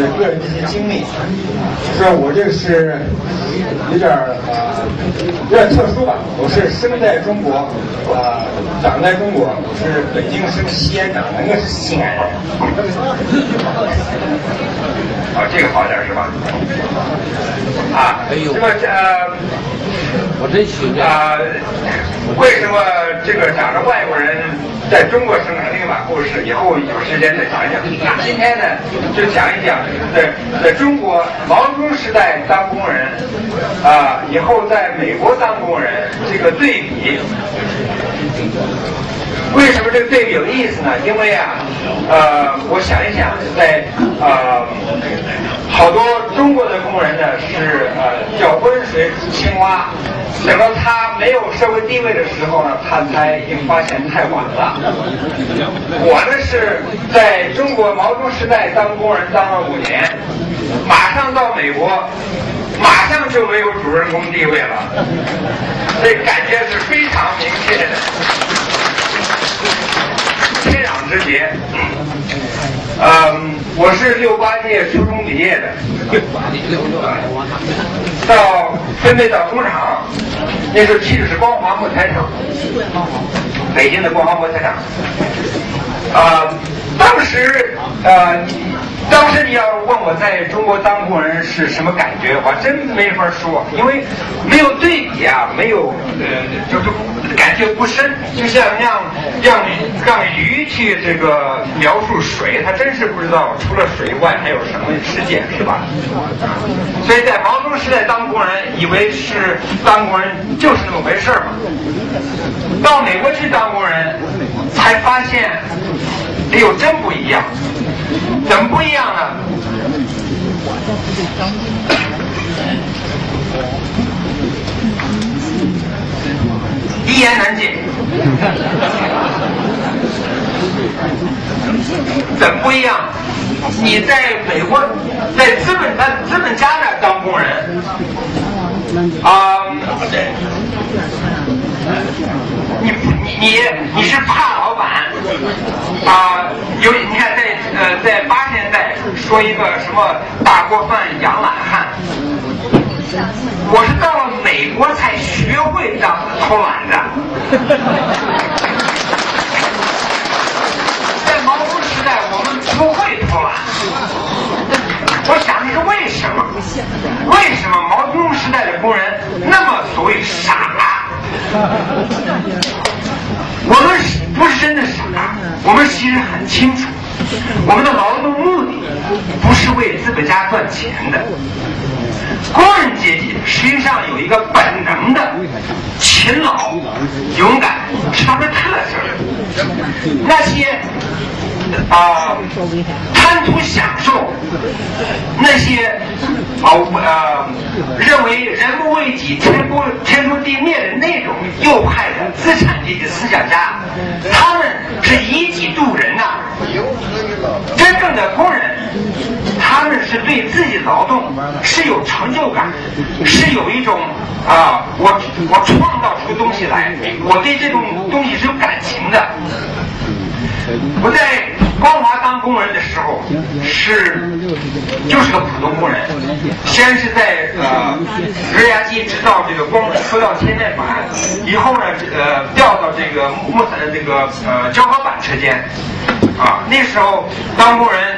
个人的一些经历，就是我这个是有点特殊吧。我是生在中国，长在中国，我是北京生西安长的，应该是西安人。这个好点是吧？这个我真喜欢为什么这个讲着外国人在中国生成另一把故事？以后有时间再讲一讲。那今天呢，就讲一讲在中国毛泽东时代当工人，以后在美国当工人这个对比。为什么这个对比有意思呢？因为我想一想，在好多中国的工人呢是叫温水煮青蛙，等到他没有社会地位的时候呢，他才已经发现太晚了。我呢是在中国毛泽东时代当工人当了5年，马上到美国，马上就没有主人公地位了，这感觉是非常明确的。天壤之别。我是68届初中毕业的，分配到工厂，那时候其实是光华木材厂，北京的光华木材厂。当时你要问我在中国当工人是什么感觉，我真没法说，因为没有对比没有就是感觉不深，就像让鱼去这个描述水，他真是不知道除了水以外还有什么世界，是吧？所以在毛泽东时代当工人，以为是当工人就是那么回事嘛。到美国去当工人，才发现，哎呦，真不一样。怎么不一样呢？一言难尽。怎么不一样？你在美国，在资本家那当工人，你是怕老板你看在80年代说一个什么大锅饭养懒汉，我是到了美国才学会偷懒的。在毛泽东时代我们不会偷懒，我想这是为什么？为什么毛泽东时代的工人那么所谓傻？我们不是真的傻，我们其实很清楚，我们的劳动目的不是为资本家赚钱的。工人阶级实际上有一个本能的勤劳、勇敢，是他们的特色。那些贪图享受，那些认为人不为己天诛地灭的那种右派的资产阶级思想家，他们是以己度人呐。真正的工人，他们是对自己的劳动是有成就感，是有一种我创造出东西来，我对这种东西是有感情的。我在光华当工人的时候就是个普通工人，先是在热轧机制造这个塑料切面板，以后呢调到这个胶合板车间。那时候当工人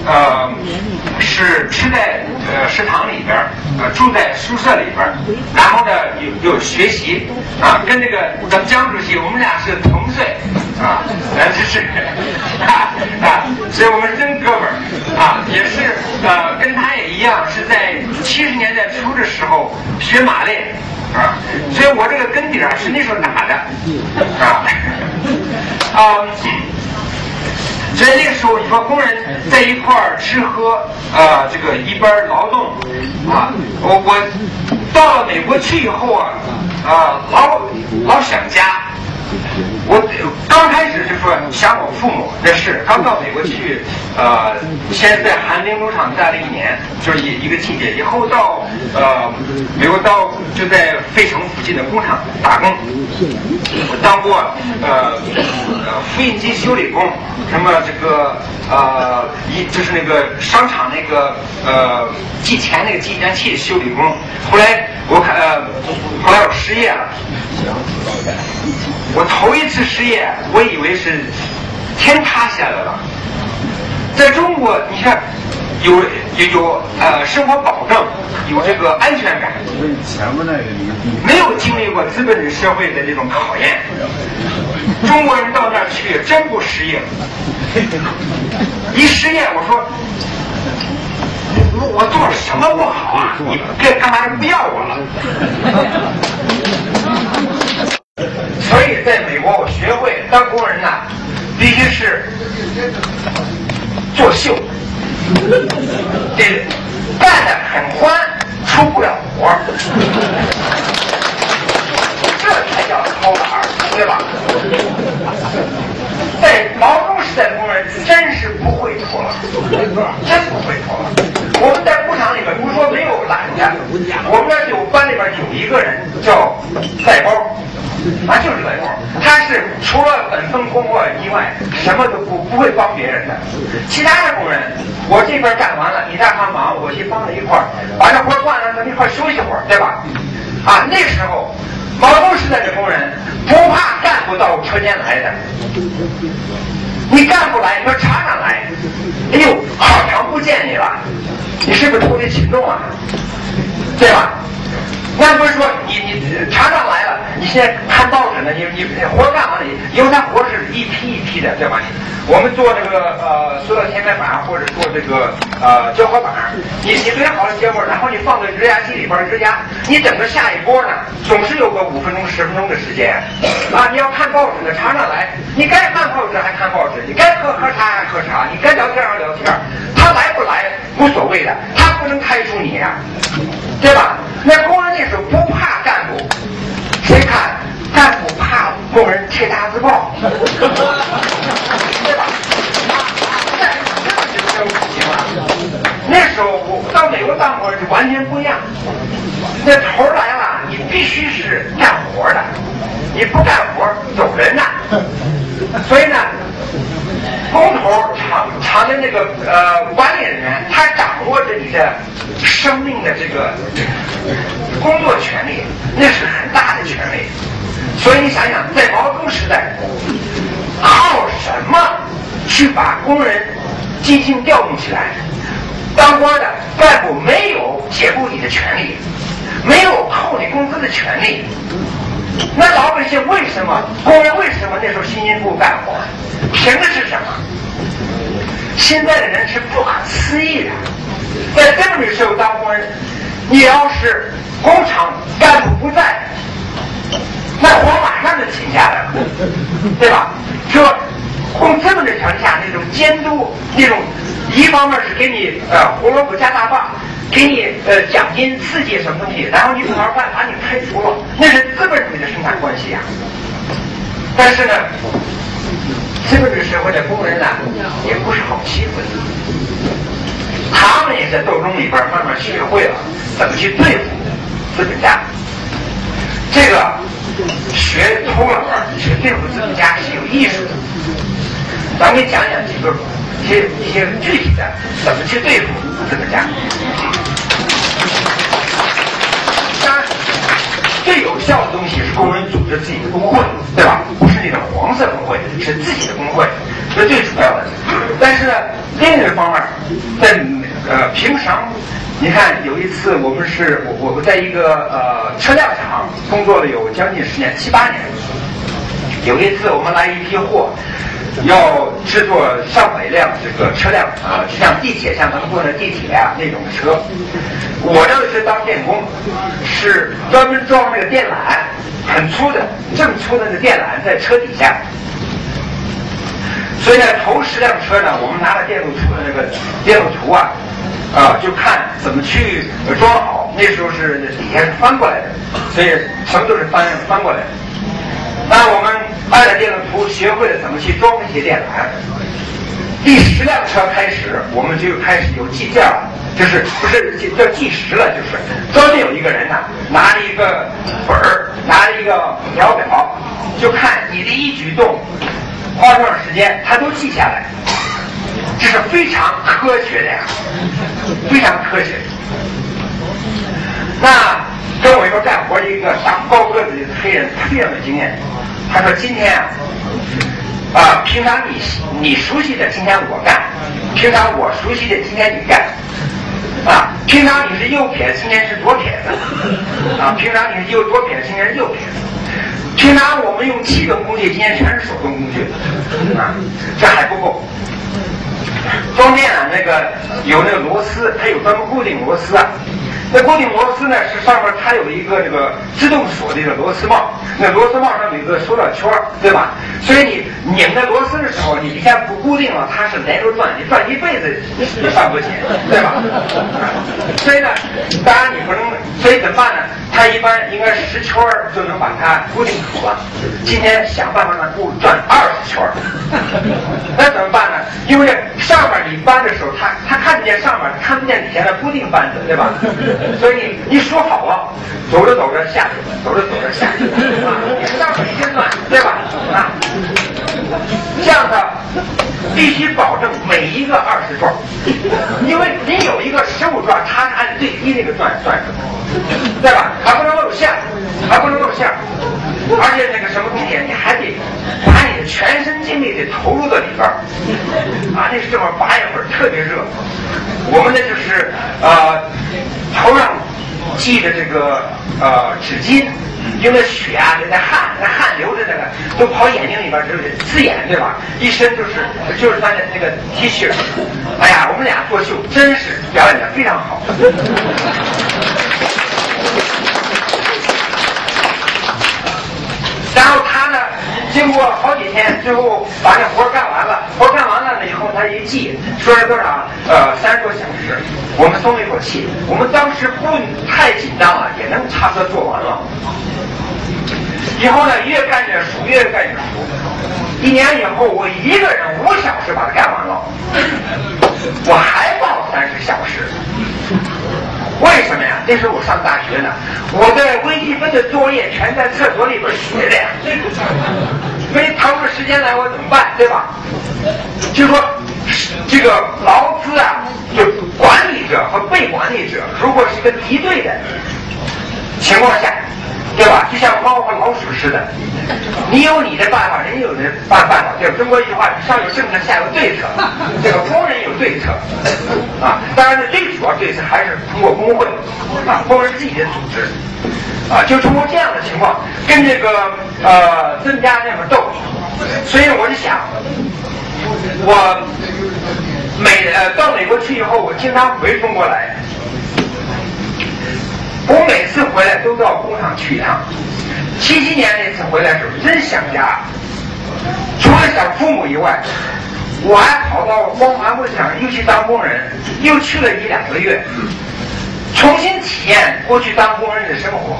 是吃在食堂里边，住在宿舍里边，然后呢有学习跟这个咱们江主席我们俩是同岁这是所以我们是真哥们儿也是跟他也一样是在70年代初的时候学马练所以我这个根底是那时候打的所以那个时候，你说工人在一块儿吃喝，这个一边劳动，我到了美国去以后老想家， 我刚开始就说想我父母的事，刚到美国去，先在寒冰农场待了1年，就是一个季节，以后到美国就在费城附近的工厂打工，我当过复印机修理工，什么这个就是那个商场那个寄钱那个计量器修理工。后来我失业了。我头一次失业，我以为是天塌下来了。在中国，你看有生活保证，有这个安全感，没有经历过资本主义社会的这种考验。中国人到那儿去真不适应，一失业我说我做了什么不好啊？你干嘛不要我了？所以在美国我学会当工人呢，必须是作秀，得干得很欢，出不了活，这才叫偷懒儿，对吧？在毛泽东时代的工人真是不会偷懒，真不会偷懒。我们在工厂里面不是说没有懒的，我们那班里边有一个人叫带包。就是带包，他是除了本分工作以外，什么都不会帮别人的。其他的工人，我这边干完了，你那还忙，我去帮着一块儿，把这活干了，咱们一块儿休息会儿，对吧？那时候毛泽东时代的工人不怕干部到车间来的，你干部来，你说厂长来，哎呦，好长不见你了，你是不是突飞群众啊？对吧？那不是说你厂长来了，你现在看报纸呢，你活干完了，因为他活是一批一批的，对吧？我们做这个塑料天花板或者做这个胶合板，你堆好了结果，然后你放在热压机里边热压，你等着下一波呢，总是有个5分钟10分钟的时间你要看报纸呢，厂长来，你该看报纸还看报纸，你该喝茶还喝茶，你该聊天还聊天，他来不来无所谓的，他不能开除你呀，对吧？那工人那时候不怕干部，谁看干部怕工人贴大字报，对吧？那时候我到美国当工人就完全不一样，那头来了，你必须是干活的，你不干活走人呐。所以呢，工头厂的那个管理人员，他掌握着你的生命的这个工作权利，那是很大的权利。所以你想想，在毛泽东时代，靠什么去把工人积极调动起来？当官的干部没有解雇你的权利，没有扣你工资的权利。那老百姓为什么，工人为什么那时候辛辛苦苦干活？凭的是什么？现在的人是不可思议的。在资本主义社会当工人，你要是工厂干部不在，那活马上就停下来了，对吧？说资本主义条件下那种监督，那种一方面是给你胡萝卜加大棒，给你奖金刺激什么东西，然后你不好好干，把你开除了，那是资本主义的生产关系呀。但是呢，资本主义社会的工人呢，也不是好欺负的。他们也在斗争里边慢慢学会了怎么去对付资本家。这个学偷懒学对付资本家是有艺术的。咱们给讲讲一些具体的怎么去对付资本家。当然，最有效的东西是工人组织自己的工会，对吧？不是那种黄色工会，是自己的工会，这是最主要的。但是呢，另一个方面，在平常，你看有一次我在一个车辆厂工作了有将近10年7、8年。有一次我们来一批货，要制作上百辆这个车辆就像地铁，像咱们坐的地铁那种车。我这是当电工，是专门装那个电缆，很粗的，这么粗的那个电缆在车底下。所以呢，头10辆车呢，我们拿了电路图就看怎么去装好。那时候是底下是翻过来的，所以什么都是翻过来的。那我们按照电路图学会了怎么去装这些电缆。第10辆车开始，我们就开始有计件了，就是不是叫计时了，就是专门有一个人呢，拿着一个本儿，拿着一个秒表，就看你的一举动花多长时间，他都记下来。这是非常科学的呀，非常科学。那跟我一块干活的一个高个子的黑人，他非常有经验。他说：“今天平常你熟悉的，今天我干；平常我熟悉的，今天你干。平常你是右撇，今天是左撇子；平常你是左撇，今天是右撇子。平常我们用气动工具，今天全是手动工具。这还不够。”装电缆有那个螺丝，它有专门固定螺丝啊。那固定螺丝呢是上面它有一个这个自动锁的一个螺丝帽，那螺丝帽上有一个塑料圈，对吧？所以你拧那螺丝的时候，你一下不固定了，它是连轴转，你转一辈子也算不起，对吧？所以呢，当然你不能，所以怎么办呢？它一般应该10圈就能把它固定好了。今天想办法让它转20圈，那怎么办呢？因为上面你搬的时候，它看得见上面，看不见底下的固定扳子，对吧？所以你说好了，走着走着下去，走着走着下去，你上面一先转，对吧？这样的必须保证每一个20转，因为你有一个15转，它是按最低那个转出来，对吧？还不能露馅，还不能露馅，而且那个什么东西，你还得把你的全身精力得投入到里边那是这会儿拔一会儿特别热。我们呢就是头上系着这个纸巾，因为血那汗流着都跑眼睛里边，就是刺眼，对吧？一身就是穿的那个 T 恤。哎呀，我们俩做秀真是表演的非常好。然后他呢，经过好几天，最后把那活干完了。活干完了以后，他一记说是多少？30多小时。我们松了一口气。我们当时不太紧张了，也能差不多做完了。以后呢，越干越熟，越干越熟。1年以后，我一个人5小时把它干完了，我还报30小时。为什么呀？那时候我上大学呢，我的微积分的作业全在厕所里边写的呀，没腾出时间来，我怎么办？对吧？就说这个劳资就管理者和被管理者，如果是一个敌对的情况下，对吧？就像猫和老鼠似的，你有你的办法，人有人办法。就是中国一句话，上有政策，下有对策。这个工人有对策当然呢，最主要对策还是通过工会工人自己的组织就通过这样的情况跟这个增加那么斗。所以我就想，我到美国去以后，我经常回中国来。我每次回来都到工厂去一趟。77年那次回来的时候，真想家，除了想父母以外，我还跑到光华工厂又去当工人，又去了1、2个月，重新体验过去当工人的生活。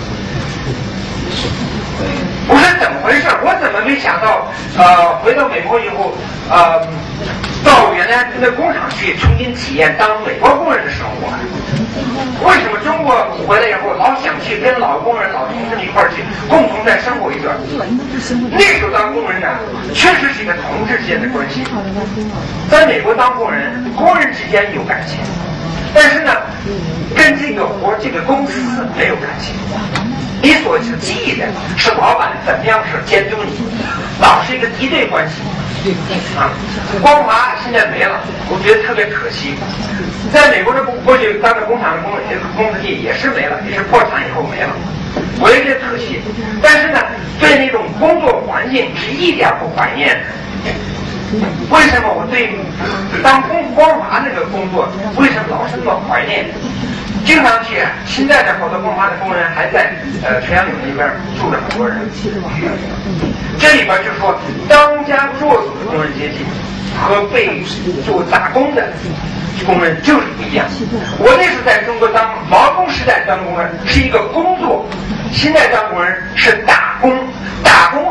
不是怎么回事？我怎么没想到回到美国以后到原来那工厂去重新体验当美国工人的生活？为什么中国回来以后老想去跟老工人、老同志们一块儿去共同再生活一段？那时候当工人呢，确实是一个同志之间的关系。在美国当工人，工人之间有感情，但是呢，跟这个公司没有感情。你所记忆的是老板怎么样是监督你，老是一个敌对关系光华现在没了，我觉得特别可惜。在美国过去当个工厂的工资地也是没了，也是破产以后没了，我也觉得可惜。但是呢，对那种工作环境是一点不怀念的。为什么我对当光华那个工作为什么老是那么怀念？经常去现在的好多光华的工人还在垂杨岭那边住着很多人。这里边就说当家做主的工人阶级和被做打工的工人就是不一样。我那时在中国当劳工时代当工人是一个工作，现在当工人是打工。打工和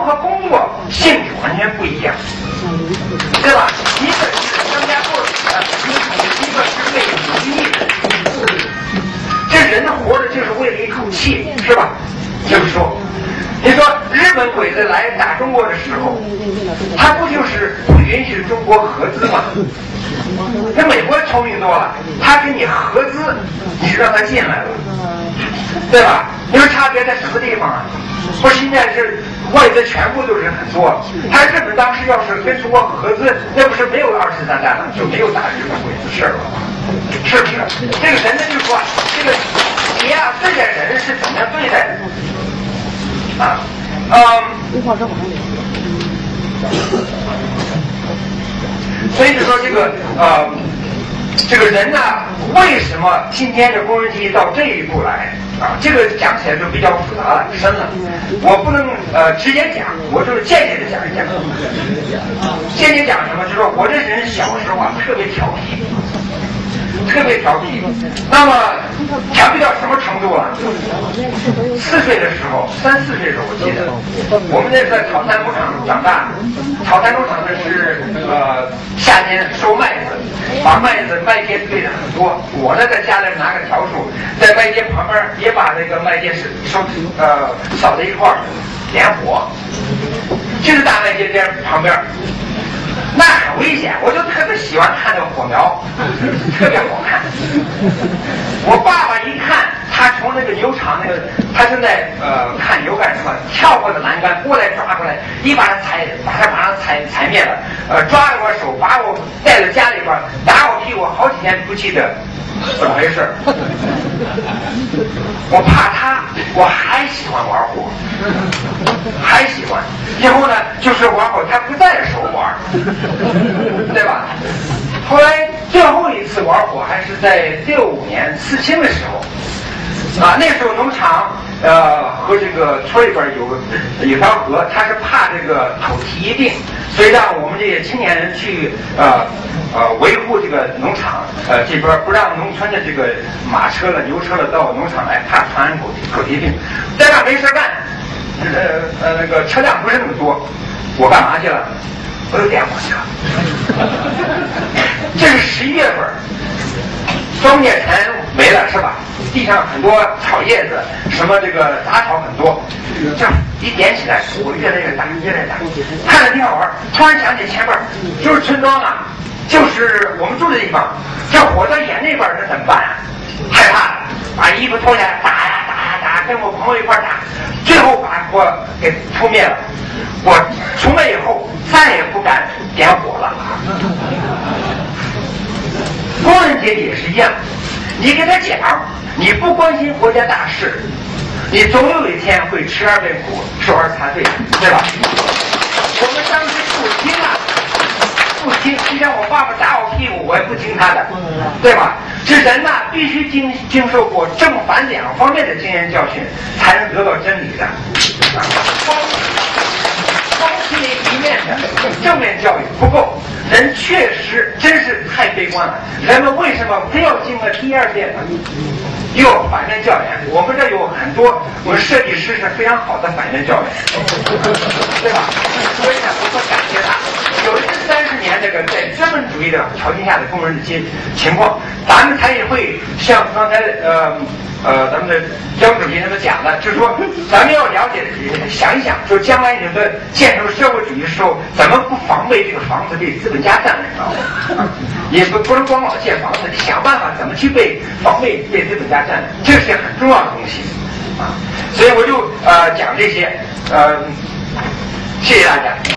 和工作性质完全不一样，对吧？一个是当家做主的，一个是为奴役的。这人活着就是为了一口气，是吧？就是说，你说日本鬼子来打中国的时候，他不就是不允许中国合资吗？那美国聪明多了，他跟你合资，你就让他进来了，对吧？你说差别在什么地方啊？不是现在是外资全部都是很多，他日本当时要是跟中国合资，那不是没有23弹了，就没有打日本鬼子事儿了，是不是？这个人呢就说，这个你呀对待人是怎么样对待的啊？所以就说这个人呢，为什么今天的工人阶级到这一步来啊？这个讲起来就比较复杂了、深了。我不能直接讲，我就是间接的讲一讲。间接讲什么？就是说我这人小时候啊特别调皮，特别调皮。那么调皮到什么程度啊？4岁的时候，3、4岁的时候，我记得我们那是在草滩农场长大。草滩农场呢是夏天收麦子，把麦秸堆的很多。我呢在家里拿个笤帚，在麦秸旁边也把那个麦秸扫在一块儿，点火，就是大麦秸旁边。那很危险，我就特别喜欢看那个火苗，特别好看。我爸爸一看，他从那个牛场他正在看牛干什么，跳过的栏杆过来抓过来，一把他踩灭了，抓着我手，把我带到家里边，打我屁股，好几天不记得怎么回事。我怕他，我还喜欢玩火，还喜欢。以后呢，就是玩火，他不在的时候玩，对吧？后来最后一次玩火还是在65年4清的时候。那时候农场和这个村里边有条河，他是怕这个口蹄疫病，所以让我们这些青年人去维护这个农场这边，不让农村的这个马车了、牛车了到农场来，怕传染口蹄病。在那没事干，那个车辆不是那么多，我干嘛去了？我有点火去了。这是11月份，庄稼田没了是吧？地上很多草叶子，什么这个杂草很多，这样一点起来，火越来越大，越来越大，看着挺好玩。突然想起前面就是村庄啊，就是我们住的地方，这火到眼那边那怎么办啊？害怕了，把衣服脱下来，打呀，跟我朋友一块打，最后把火给扑灭了。我从那以后再也不敢点火了。工人阶级也是一样，你给他讲，你不关心国家大事，你总有一天会吃2杯苦，受2餐罪，对吧？我们当时不听啊，不听，就像我爸爸打我屁股，我也不听他的，对吧？这人呐，必须经受过正反2方面的经验教训，才能得到真理的。光听一面的正面教育不够，人确实真是太悲观了。人们为什么非要经过第2遍呢？又有反面教员，我们这有很多我们设计师是非常好的反面教员，对吧？所以呢，我说感谢他。有一次30年这个在资本主义的条件下的工人的情况，咱们才会像刚才咱们的江主席他们讲的，就是说咱们要了解想一想，就将来你们建成社会主义的时候，怎么不防备这个房子被资本家占领啊？也不能光老建房子，想办法怎么去防备被资本家占领，这是很重要的东西啊。所以我就讲这些，谢谢大家。